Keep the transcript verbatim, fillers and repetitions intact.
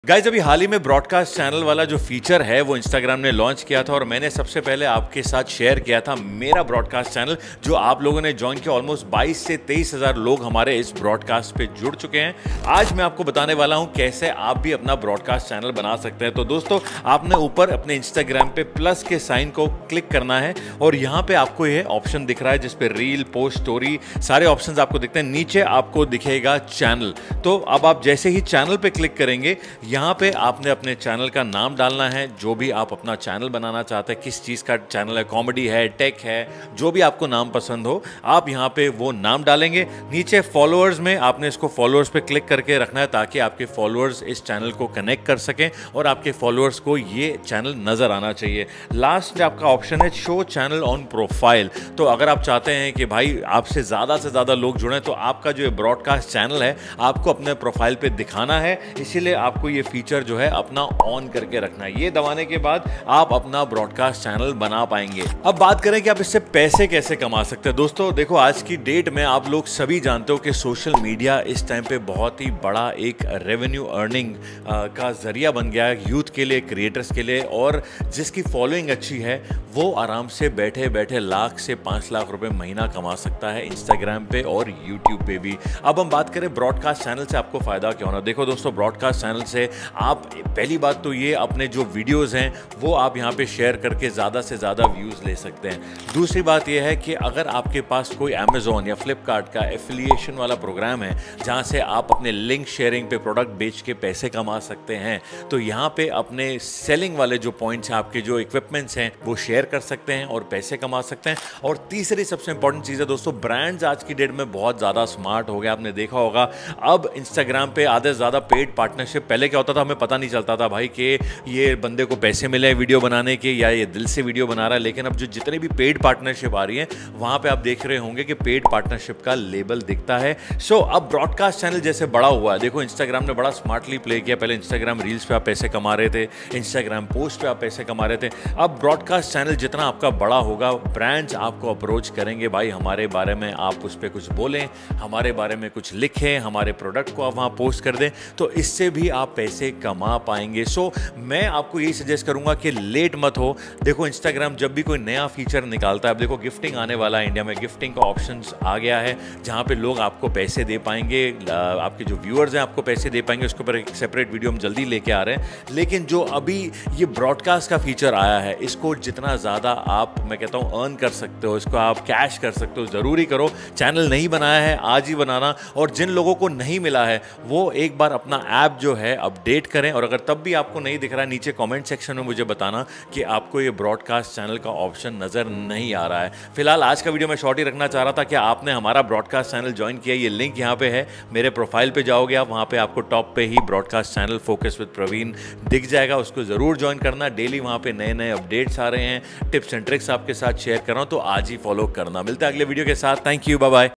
Guys अभी हाल ही में broadcast channel वाला जो फीचर है वो इंस्टाग्राम ने लॉन्च किया था और मैंने सबसे पहले आपके साथ शेयर किया था मेरा ब्रॉडकास्ट चैनल जो आप लोगों ने ज्वाइन किया। ऑलमोस्ट बाईस से तेईस हजार लोग हमारे इस ब्रॉडकास्ट पे जुड़ चुके हैं। आज मैं आपको बताने वाला हूं कैसे आप भी अपना ब्रॉडकास्ट चैनल बना सकते हैं। तो दोस्तों, आपने ऊपर अपने इंस्टाग्राम पे प्लस के साइन को क्लिक करना है और यहाँ पे आपको ये ऑप्शन दिख रहा है जिसपे रील, पोस्ट, स्टोरी सारे ऑप्शन आपको दिखते हैं। नीचे आपको दिखेगा चैनल। तो अब आप जैसे ही चैनल पे क्लिक करेंगे, यहाँ पे आपने अपने चैनल का नाम डालना है, जो भी आप अपना चैनल बनाना चाहते हैं, किस चीज़ का चैनल है, कॉमेडी है, टेक है, जो भी आपको नाम पसंद हो, आप यहाँ पे वो नाम डालेंगे। नीचे फॉलोअर्स में आपने इसको फॉलोअर्स पे क्लिक करके रखना है ताकि आपके फॉलोअर्स इस चैनल को कनेक्ट कर सकें और आपके फॉलोअर्स को ये चैनल नज़र आना चाहिए। लास्ट आपका ऑप्शन है शो चैनल ऑन प्रोफाइल। तो अगर आप चाहते हैं कि भाई आपसे ज़्यादा से ज़्यादा लोग जुड़ें तो आपका जो ब्रॉडकास्ट चैनल है आपको अपने प्रोफाइल पे दिखाना है, इसीलिए आपको ये फीचर जो है अपना ऑन करके रखना है। ये दबाने के बाद आप अपना ब्रॉडकास्ट चैनल बना पाएंगे। अब बात करें कि आप इससे पैसे कैसे कमा सकते हैं। दोस्तों देखो, आज की डेट में आप लोग सभी जानते हो कि सोशल मीडिया इस टाइम पे बहुत ही बड़ा एक रेवेन्यू अर्निंग का जरिया बन गया है यूथ के लिए, क्रिएटर्स के लिए। और जिसकी फॉलोइंग अच्छी है वो आराम से बैठे बैठे लाख से पाँच लाख रुपए महीना कमा सकता है इंस्टाग्राम पे और यूट्यूब पे भी। अब हम बात करें ब्रॉडकास्ट चैनल से आपको फायदा क्या होना। देखो दोस्तों, ब्रॉडकास्ट चैनल से आप पहली बात तो ये अपने जो वीडियोस हैं वो आप यहाँ पे शेयर करके ज़्यादा से ज़्यादा व्यूज़ ले सकते हैं। दूसरी बात ये है कि अगर आपके पास कोई अमेज़ॉन या फ्लिपकार्ट का एफिलिएशन वाला प्रोग्राम है जहाँ से आप अपने लिंक शेयरिंग पे प्रोडक्ट बेच के पैसे कमा सकते हैं, तो यहाँ पे अपने सेलिंग वाले जो पॉइंट्स हैं, आपके जो इक्विपमेंट्स हैं वो शेयर कर सकते हैं और पैसे कमा सकते हैं। और तीसरी सबसे इंपॉर्टेंट चीज़ है दोस्तों, ब्रांड्स आज की डेट में बहुत ज़्यादा स्मार्ट हो गए। आपने देखा होगा अब इंस्टाग्राम पे आधे से ज़्यादा पेड पार्टनरशिप, पहले क्या होता था हमें पता नहीं चलता था भाई कि ये बंदे को पैसे मिले वीडियो बनाने के या ये दिल से वीडियो बना रहा है। लेकिन अब जो जितने भी पेड पार्टनरशिप आ रही है वहां पे आप देख रहे होंगे कि पेड पार्टनरशिप का लेबल दिखता है। सो so, अब ब्रॉडकास्ट चैनल जैसे बड़ा हुआ है, देखो इंस्टाग्राम ने बड़ा स्मार्टली प्ले किया। पहले इंस्टाग्राम रील्स पे आप पैसे कमा रहे थे, इंस्टाग्राम पोस्ट पे आप पैसे कमा रहे थे। अब ब्रॉडकास्ट चैनल जितना आपका बड़ा होगा, ब्रांड्स आपको अप्रोच करेंगे, भाई हमारे बारे में आप उस पर कुछ बोलें, हमारे बारे में कुछ लिखें, हमारे प्रोडक्ट को आप वहाँ पोस्ट कर दें, तो इससे भी आप पैसे कमा पाएंगे। सो so, मैं आपको यही सजेस्ट करूंगा कि लेट मत हो। देखो इंस्टाग्राम जब भी कोई नया फीचर निकालता है, अब देखो गिफ्टिंग आने वाला है, इंडिया में गिफ्टिंग का ऑप्शंस आ गया है जहां पे लोग आपको पैसे दे पाएंगे, आपके जो व्यूअर्स हैं आपको पैसे दे पाएंगे। उसके ऊपर एक सेपरेट वीडियो हम जल्दी लेके आ रहे हैं। लेकिन जो अभी ये ब्रॉडकास्ट का फीचर आया है, इसको जितना ज़्यादा आप, मैं कहता हूँ, अर्न कर सकते हो, इसको आप कैश कर सकते हो, ज़रूरी करो। चैनल नहीं बनाया है आज ही बनाना, और जिन लोगों को नहीं मिला है वो एक बार अपना ऐप जो है अपडेट करें। और अगर तब भी आपको नहीं दिख रहा है, नीचे कमेंट सेक्शन में मुझे बताना कि आपको ये ब्रॉडकास्ट चैनल का ऑप्शन नज़र नहीं आ रहा है। फिलहाल आज का वीडियो मैं शॉर्ट ही रखना चाह रहा था कि आपने हमारा ब्रॉडकास्ट चैनल ज्वाइन किया। ये लिंक यहाँ पे है, मेरे प्रोफाइल पे जाओगे आप, वहाँ पे आपको टॉप पे ही broadcast channel focus with Praveen दिख जाएगा। उसको ज़रूर ज्वाइन करना। डेली वहाँ पे नए नए अपडेट्स आ रहे हैं, टिप्स एंड ट्रिक्स आपके साथ शेयर कर रहा हूँ, तो आज ही फॉलो करना। मिलते हैं अगले वीडियो के साथ। Thank you, bye bye.